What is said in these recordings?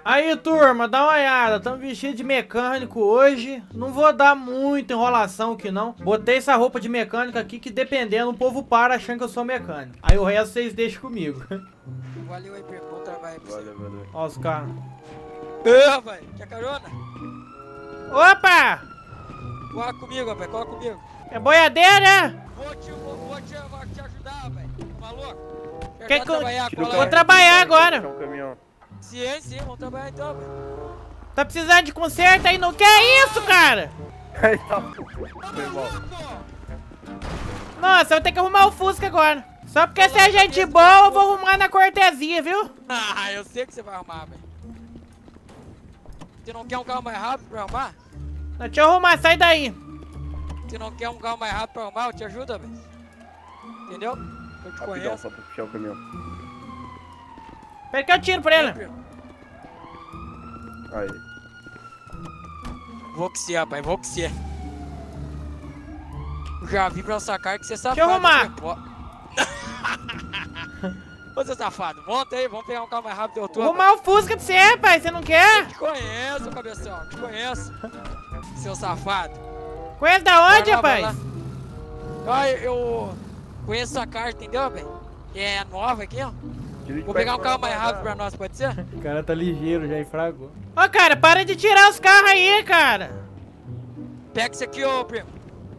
Aí, turma, dá uma olhada. Estamos vestidos de mecânico hoje. Não vou dar muita enrolação aqui, não. Botei essa roupa de mecânico aqui que, dependendo, o povo para achando que eu sou mecânico. Aí o resto vocês deixam comigo. Valeu aí, bom trabalho aí pra você. Valeu. Ó os caras. Rapaz, quer carona? Opa! Cola comigo, rapaz, cola comigo. É boiadeira? Vou te ajudar, rapaz. Tá maluco? Quer que eu... trabalhar, Vou trabalhar agora. Um caminhão. Sim, vamos trabalhar então, rapaz. Tá precisando de conserto aí? Não quer isso, cara? Aí tá. Foi mal. Nossa, eu vou ter que arrumar o Fusca agora. Só porque você é gente boa, eu vou arrumar na cortesia, viu? Ah, eu sei que você vai arrumar, velho. Você não quer um carro mais rápido pra arrumar? Deixa eu arrumar, sai daí. Você não quer um carro mais rápido pra arrumar? Eu te ajudo, velho. Entendeu? Eu te Rapidão, conheço. só pra puxar o caminhão. Pera que eu tiro pra ele. Aí. Vou que você, rapaz, vou que você. Já vi pra sacar que você é safado. Deixa eu arrumar. Ô, seu safado, monta aí, vamos pegar um carro mais rápido. Eu tô, Arrumar o Fusca pra você, pai. Você não quer? te conheço, cabeção, te conheço. Seu safado. Conhece da onde, Vai lá, rapaz? Ah, eu conheço sua carta, entendeu, velho? Que é nova aqui, ó. Vou pegar um carro mais rápido pra nós, pode ser? O cara tá ligeiro, já enfragou. Ô, cara, para de tirar os carros aí, cara. Pega isso aqui, ô primo.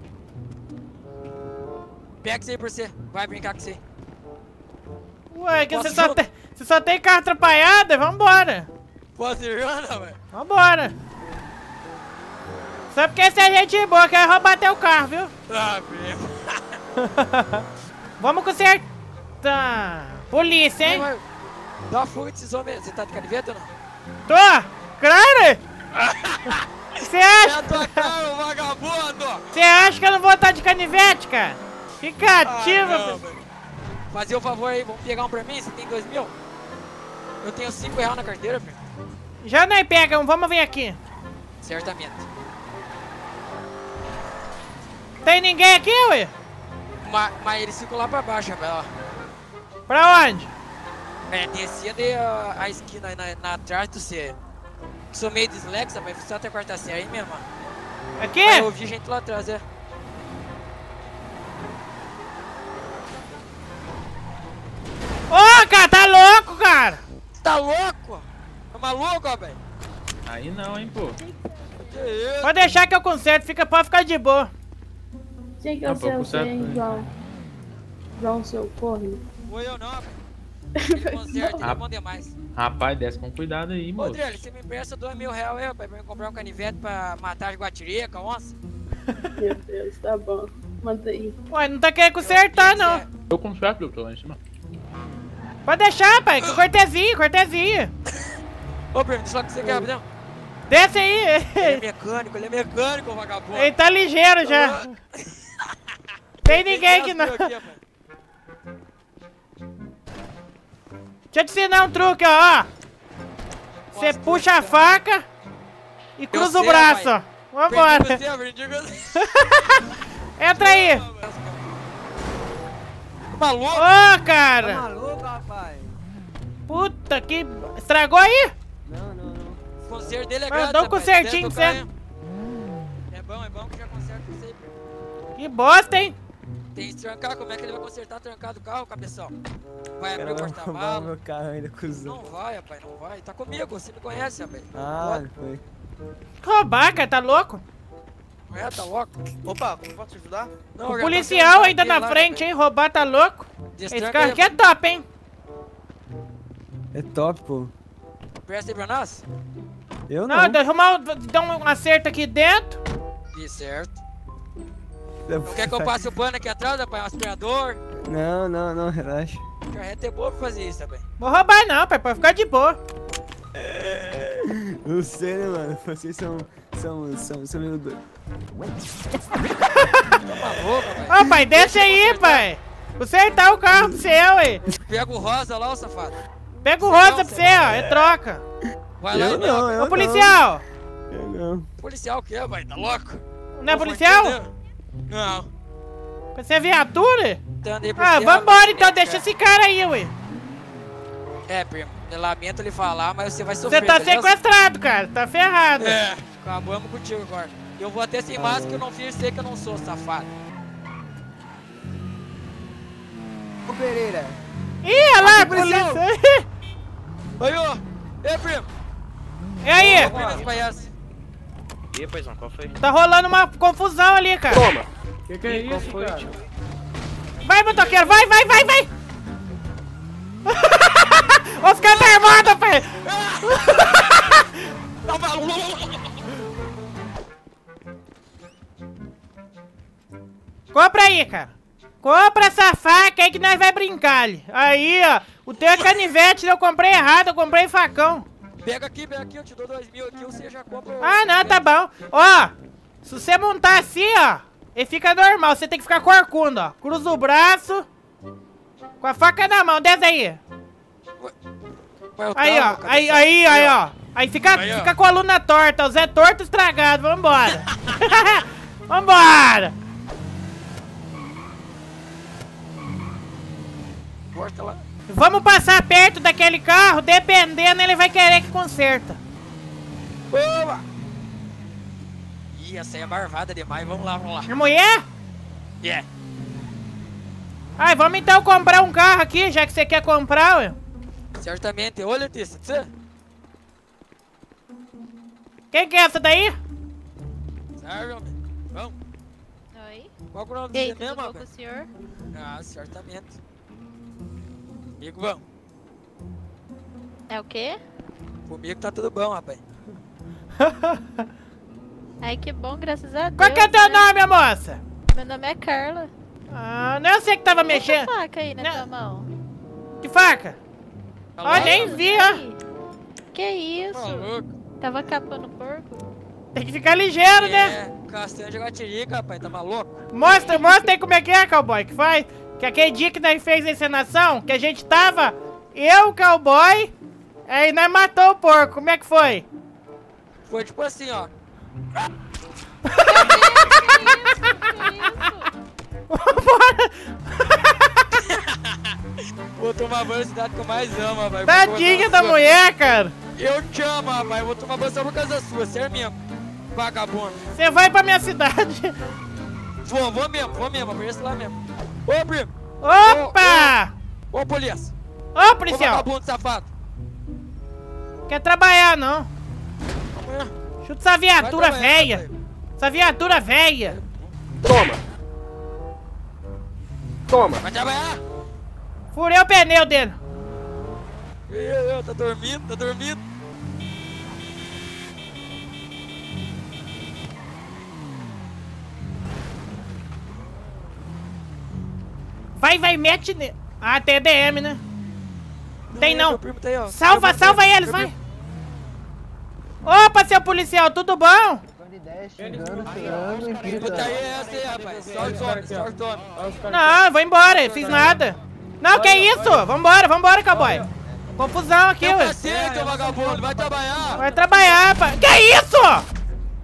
Pega isso aí pra você. Vai brincar com você. Ué, que Posso você só tem carro atrapalhado? Vambora. Posso ir, não, velho? Vambora. Só porque você é gente boa, quer roubar teu carro, viu? Ah, primo. Vamos consertar. Polícia, hein? Vai. Dá uma fuga desses homens. Você tá de canivete ou não? Tô! Claro! Você É acha? a tua cara, vagabundo! Você acha que eu não vou estar de canivete, cara? Fica ativo. não, velho. Fazer o favor aí, vamos pegar um pra mim? Você tem 2.000? Eu tenho 5 reais na carteira, primo. Já nem pega, vamos vir aqui. Certamente. Tem ninguém aqui, ué? Mas eles ficam lá pra baixo, rapaz, ó. Pra onde? É, descia de a esquina aí na atrás do C. Sou meio dislexo, mas só até a quarta série aí mesmo, ó. Aqui? Aí eu ouvi gente lá atrás, é. Ô, cara, tá louco, cara? Tá louco? Tá maluco, ó, velho? Aí não, hein, pô. Que isso? Pode deixar que eu conserto, pode ficar de boa. Quem que é Ah, o pô, seu, conserta, hein, né? João? João, seu corno. Foi eu não, velho. Ele conserta, ele é bom demais. Rapaz, desce com cuidado aí, Ô, moço. Adriano, você me empresta 2.000 reais aí, rapaz, pra me comprar um canivete pra matar as guatirica, onça? Meu Deus, tá bom. Manda aí. Ué, não tá querendo consertar, não. Eu conserto, doutor, lá em cima. Pode deixar, pai, que cortesia. Ô, primo, deixa eu falar com você aqui, rapidão. Desce aí. Ele é mecânico, vagabundo. Ele tá ligeiro já. Tem ninguém aqui, não. Deixa eu te ensinar um truque, ó. Você puxa a faca e cruza o sei, braço, ó. Vambora. Entra aí. Maluco? Ô, cara. Maluco, rapaz? Puta que... Estragou aí? Não. O conserto dele é Mas grátis, dá um rapaz, consertinho dentro do pra carro, é bom que já conserta isso aí, primo. Que bosta, hein? Tem que trancar, como é que ele vai consertar trancado o carro, cabeção? Vai abrir o Roubar porta-malas? meu carro ainda, cuzão. Não vai, rapaz, não vai. Tá comigo, você me conhece, rapaz. Ah, foi. Roubar, cara, tá louco? É, tá louco? Opa, como posso te ajudar? Não, O policial ainda na frente, hein? Roubar, tá louco? Esse carro aqui é top, hein? É top, pô. Presta aí pra nós? Eu não. Não, dá um acerto aqui dentro. Isso, certo. Não quer que eu passe o pano aqui atrás, rapaz? Um aspirador? Não, relaxa. Carreta é boa pra fazer isso, rapaz. Vou roubar não, pai, pode ficar de boa. Não sei, né, mano? Vocês são meio doidos. Tá maluco, rapaz? Ô, pai, desce aí, pai. Consertar o carro pro seu, ué. Pega o rosa lá, ô safado. Pega o rosa pra você, ó, é troca. Vai lá Eu e não, não. eu Ô, policial. Eu não. Policial o quê, vai? Tá louco? Não é policial? Não. Você é viatura? Então, andei Ah, policial, vambora então, né, deixa cara? esse cara aí, ué. É, primo. Eu lamento lhe falar, mas você vai sofrer. Você tá beleza? sequestrado, cara. Tá ferrado. É, acabamos contigo agora. Eu vou até sem máscara que eu não fiz ser que eu não sou safado. Ô, Pereira. Ih, olha lá, a prisão. polícia. Aí, ó. Ei, primo. E aí? Apenas palhaço. E aí, paizão, qual foi? Tá rolando uma confusão ali, cara. Toma! Que é isso, foi, cara? tio? Vai, motoqueiro, vai! Os caras tá armados, pai! Tá maluco? Compra aí, cara. Compra essa faca aí que nós vai brincar ali. Aí, ó. O teu é canivete, eu comprei errado, eu comprei facão. Pega aqui, eu te dou 2.000 aqui, você já compra. Ah, não, tá bom. Ó, se você montar assim, ó, ele fica normal. Você tem que ficar corcunda, ó. Cruza o braço, com a faca na mão, desce aí. Aí, ó, aí, ó. Aí fica com a coluna torta, o Zé torto estragado, vambora. Vambora. Corta lá. Vamos passar perto daquele carro, dependendo, ele vai querer que conserta. Boa! Ih, essa aí é marvada demais, vamos lá. É mulher? Yeah. Ai, vamos então comprar um carro aqui, já que você quer comprar, ué. Certamente. Ô, Letícia, você? Quem que é essa daí? Serve, homem. Vamos. Oi. Qual que é o nome E aí, dele tudo mesmo, bom com o rapaz? senhor? Ah, certamente. Comigo, vamos. É o quê? Comigo tá tudo bom, rapaz. Ai, que bom, graças a Deus. Qual que é teu né? nome, moça? Meu nome é Carla. Ah, não é você que tava Essa mexendo. faca aí na Não. tua mão. Que faca? Tá Ó, louco? nem vi, ó. Ei, que isso? Tá louco? Tava capando porco? Tem que ficar ligeiro, né? É, castanha de gatirica, rapaz, tá maluco? Mostra aí como é que é, cowboy, que faz. Que aquele dia que nós fez a encenação, que a gente tava, eu, cowboy, aí nós matou o porco. Como é que foi? Foi tipo assim, ó. Vou tomar banho na cidade que eu mais amo, rapaz. Tadinha da mulher, cara. Eu te amo, rapaz. Vou tomar banho só por causa sua, sério mesmo. Vagabundo. Você vai pra minha cidade. Vou mesmo, apareço lá mesmo. Ô, primo. Opa! Ô, polícia. Ô, Ô, policial. vagabundo safado. Quer trabalhar, não. Amanhã. Chuta essa viatura Vai trabalhar, velha. rapaz. Essa viatura velha. Toma! Vai trabalhar? Furei o pneu dele. Tá dormindo. Vai, mete nele. Ah, tem EDM, né? Tem não. Meu primo tá aí, ó. Salva eles, vai. Opa, seu policial, tudo bom? Puta aí, é essa aí, rapaz. Sorte, homem. Não, vou embora, fiz nada. Não, que isso? Vambora, cowboy. Confusão aqui, Tem ué. paciência, vagabundo. Vai trabalhar. Vai trabalhar, pá. Que isso?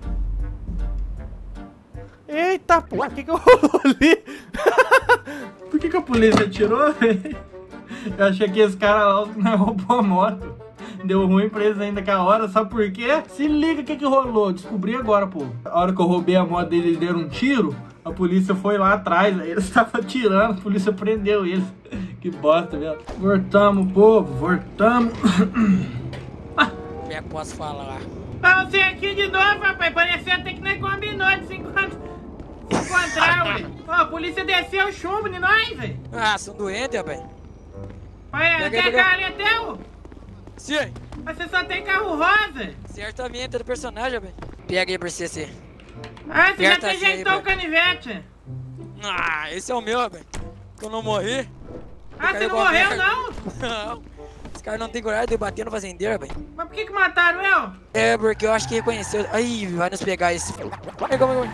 Eita, porra, o que rolou ali? Por que a polícia atirou, velho? Eu achei que esse cara lá não roubou a moto. Deu ruim pra eles ainda com a hora, sabe por quê? Se liga o que rolou, descobri agora, pô. A hora que eu roubei a moto dele, eles deram um tiro, a polícia foi lá atrás, aí eles estavam atirando, a polícia prendeu eles. Que bosta, velho. Voltamos, povo, voltamos. Como é que posso falar? Ah, você aqui de novo, rapaz, parecia até que nós combinou de se encontrar, ué. Ó, a polícia desceu o chumbo de nós, velho. Ah, são doentes, rapaz. Olha, Pega aí, tem pega. carro ali teu? Sim, Mas você só tem carro rosa. certamente é do personagem, rapaz. Pega aí pra você, sim. Ah, você já Aperta tem assim aí, ajeitou o velho. canivete. Ah, esse é o meu, rapaz. Que eu não morri. Ah, você caiu não igual a morreu, merda. não? Não. Esse cara não tem coragem de bater no fazendeiro, rapaz. Mas por que mataram eu? É, porque eu acho que reconheceu. Ai, vai nos pegar esse. Calma.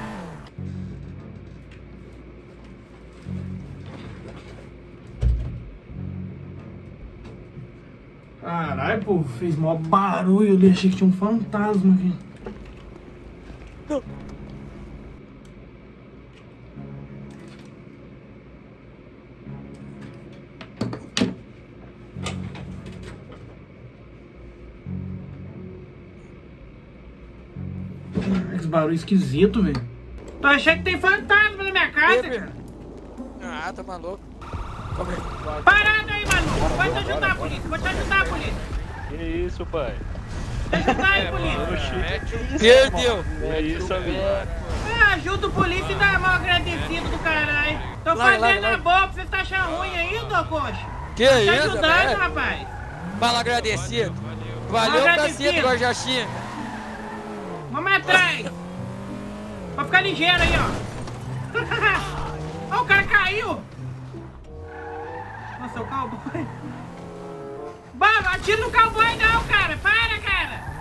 Caralho, pô, fez mó barulho ali, achei que tinha um fantasma aqui. Não. Esse barulho esquisito, velho. Tô achando que tem fantasma na minha casa, cara. Ah, tá maluco. Parado aí, maluco. Vou te ajudar, polícia. Vou te ajudar, polícia. Que isso, pai? Vou te ajudar aí, polícia. Meu Deus. Que isso, amigo? Ajuda o polícia e dá mal agradecido do caralho. Tô fazendo a boa pra você tá achando ruim aí, ô coxa. Que Tá te isso, ajudando, velho? rapaz. Fala agradecido. Valeu, Agradecido. cacete, Gorjachinha. Vamos atrás. Pra ficar ligeiro aí, ó. Ó, o cara caiu. Nossa, o cowboy. Vamos, atira no cowboy não, cara. Para, cara.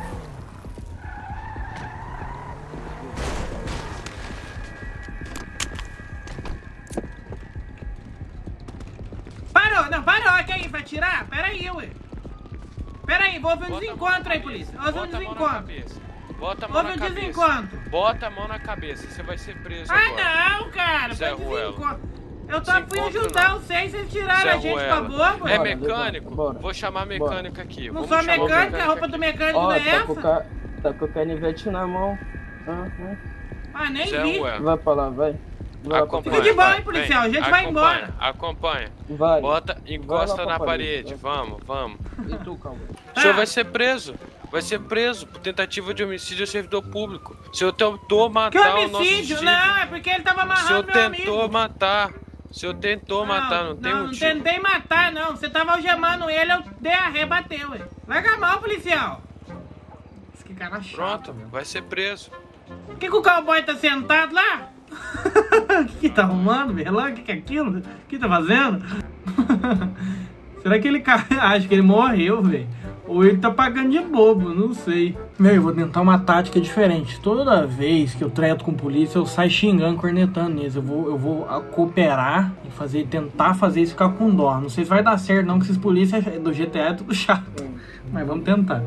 Parou, não, parou. Que aí, vai atirar? Pera aí, ué. Pera aí, vou ver um desencontro aí, polícia. Vou ver um desencontro. Bota a mão Houve na um cabeça. desencontro. Bota a mão na cabeça, você vai ser preso Ah, agora. não, cara. Zé Foi Ruela. desencontro. Eu tô fui Desencontro ajudar não. vocês, vocês tiraram Zé a gente Ruela. com a boba. É Bora, mecânico? bora. Vou chamar mecânico aqui. Não Vamos sou chamar o mecânica, a roupa aqui. do mecânico Ó, não é tá essa? tá com o canivete na mão. Ah, nem Zé vi. Ruela. Vai pra lá, vai. Vai lá pra Acompanha. Fica de boa, vai, hein, policial, vem. a gente vai Acompanha, embora. Acompanha. Vai. Bota, encosta Vai lá na pra parede. parede, Vamos, vamos. E tu, calma. O senhor vai ser preso. Vai ser preso por tentativa de homicídio ao servidor público. O senhor tentou Que matar o nosso homicídio? Steve. Não, é porque ele tava O senhor amarrando meu amigo. tentou matar. O senhor tentou matar, não tem não motivo. tentei matar, não. Você tava algemando ele, eu dei a ré, bateu, ué. Larga a mão, policial. Que cara chato. Pronto, meu. vai ser preso. Por que o cowboy tá sentado lá? O que tá arrumando, velho? O que é aquilo? O que tá fazendo? Será que ele acho que ele morreu, velho? Ou ele tá pagando de bobo, não sei. Meu, eu vou tentar uma tática diferente. Toda vez que eu treto com polícia, eu saio xingando, cornetando neles. Eu vou cooperar e tentar fazer isso ficar com dó. Não sei se vai dar certo não, que esses polícias do GTA é tudo chato. Mas vamos tentar.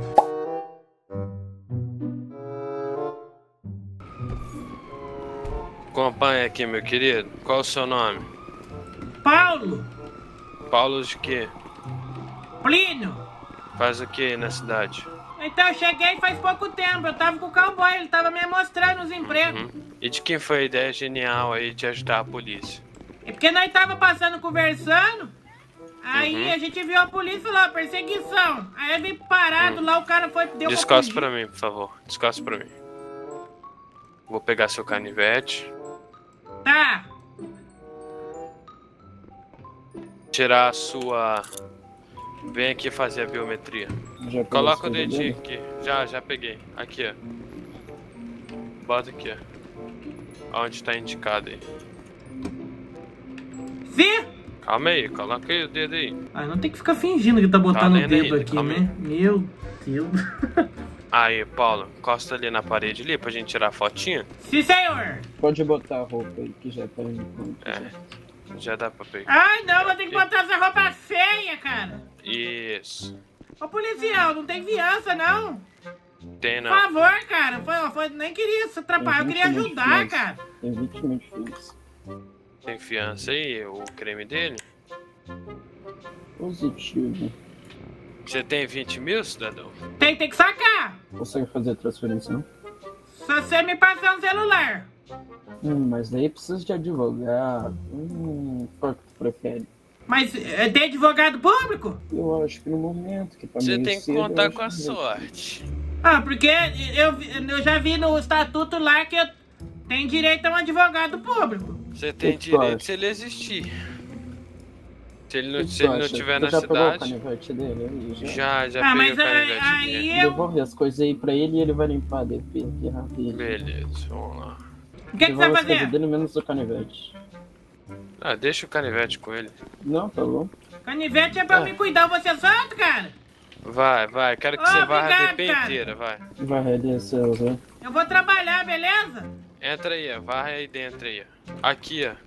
Acompanha aqui, meu querido. Qual o seu nome? Paulo! Paulo de quê? Plínio! Faz o que aí na cidade? Então eu cheguei faz pouco tempo, eu tava com o cowboy, ele tava me mostrando os empregos. E de quem foi a ideia genial aí de ajudar a polícia? É porque nós tava passando conversando, aí a gente viu a polícia lá, perseguição. Aí eu vi parado lá, o cara foi, deu Descosta pra pra mim, por favor. Descosta pra mim. Vou pegar seu canivete. Tá, Tirar a sua... Vem aqui fazer a biometria. Já Coloca o pegou esse dedinho dele? aqui. Já peguei. Aqui, ó. Bota aqui, ó. Onde tá indicado aí. sim? Calma aí, coloca aí o dedo aí. Ah, não tem que ficar fingindo que tá botando o lendo aí, dedo aqui, calma né? aí. Meu Deus. Aí, Paulo, encosta ali na parede ali pra gente tirar a fotinha. Sim, senhor. Pode botar a roupa aí que já tá indo. Já dá pra pegar. Ai, não, vou ter que botar essa roupa feia, cara. Isso. Ô, policial, não tem fiança, não. Tem Por não. favor, cara. Nem queria se atrapalhar, eu queria ajudar, cara. Tem 20 mil de fios. Tem fiança aí, o creme dele? Positivo. Você tem 20 mil, cidadão? Tem que sacar. Consegue fazer a transferência, não? Se você me passar um celular. Mas daí precisa de advogado. Qual que tu prefere? Mas tem advogado público? Eu acho que no momento que tá Você meio tem que cedo, eu contar acho com a que- sorte. Ah, porque eu já vi no estatuto lá que eu tenho direito a um advogado público. Você tem que tu direito acha? se ele existir. Se ele O não, que se tu ele não acha? tiver Tu na já pegou o cidade. canivete dele aí? Já Ah, peguei mas o canivete aí dele. eu... Devolve as coisas aí pra ele e ele vai limpar depois aqui rapidinho. Beleza, vamos lá. O que você vai Devolve as coisas fazer? dele menos o canivete. Ah, deixa o canivete com ele. Não, tá bom. Canivete é pra eu me cuidar, você é santo, cara? Vai, quero que você varra a Obrigado, DP cara. inteira, vai. Vai ali, seus, né? Eu vou trabalhar, beleza? Entra aí, ó, varra aí dentro aí, ó. Aqui, ó.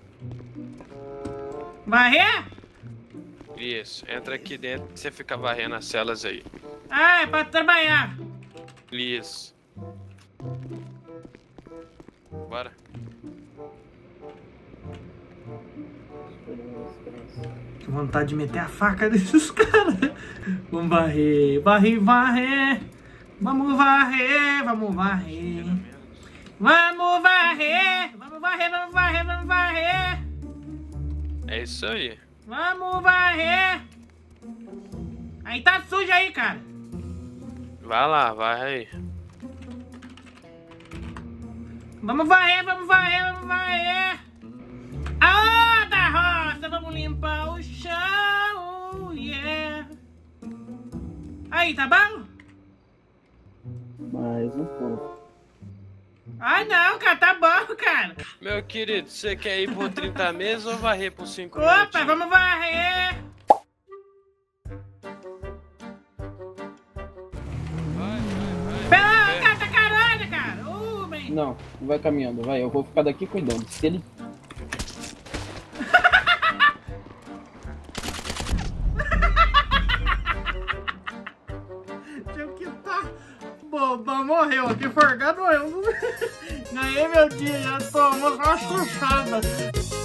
Varrer? Isso, entra aqui dentro e você fica varrendo as celas aí. Ah, é pra trabalhar. Isso. Bora. Que vontade de meter a faca nesses caras. Vamos varrer, varrer, varrer. Vamos varrer, vamos varrer. Vamos varrer, vamos varrer, vamos varrer, vamos varrer. É isso aí. Vamos varrer. Aí tá sujo aí, cara. Vai lá, vai aí. Vamos varrer, vamos varrer, vamos varrer. Ah, da roça, vamos limpar o chão, yeah. Aí, tá bom? Mais um pouco. Ai, não, cara, tá bom, cara. Meu querido, você quer ir por 30 meses ou varrer por 5 Opa, minutinhos? vamos varrer. Pera lá, cara, tá caralho, cara. Bem. Não, vai caminhando, vai. Eu vou ficar daqui cuidando. Se ele... Tinha que tá bobão, morreu aqui, forgado morreu. Ganhei meu dia, já tomou uma chuchada.